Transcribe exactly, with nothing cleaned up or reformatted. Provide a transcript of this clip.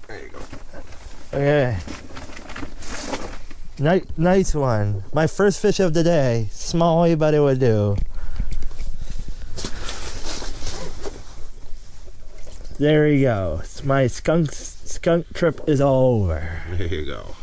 There you go. Okay. Nice, nice one. My first fish of the day. Smallie, but it would do. There we go. My skunk skunk trip is over. There you go.